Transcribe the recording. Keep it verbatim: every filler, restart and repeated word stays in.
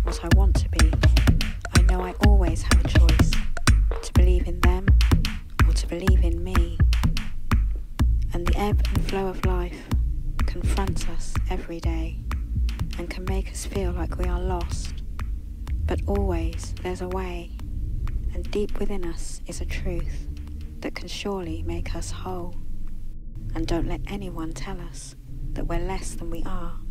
what I want to be, I know I always have a choice to believe in them or to believe in me. And the ebb and flow of life confronts us every day and can make us feel like we are lost. But always there's a way, and deep within us is a truth that can surely make us whole. And don't let anyone tell us that we're less than we are.